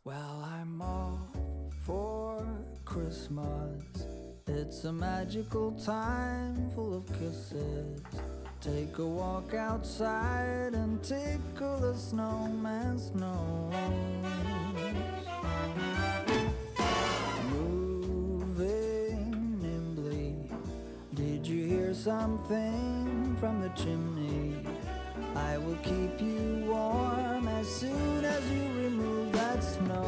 Well, I'm off for Christmas. It's a magical time full of kisses. Take a walk outside and tickle the snowman's nose. Moving nimbly, did you hear something from the chimney? I will keep you warm as soon as you remove that snow.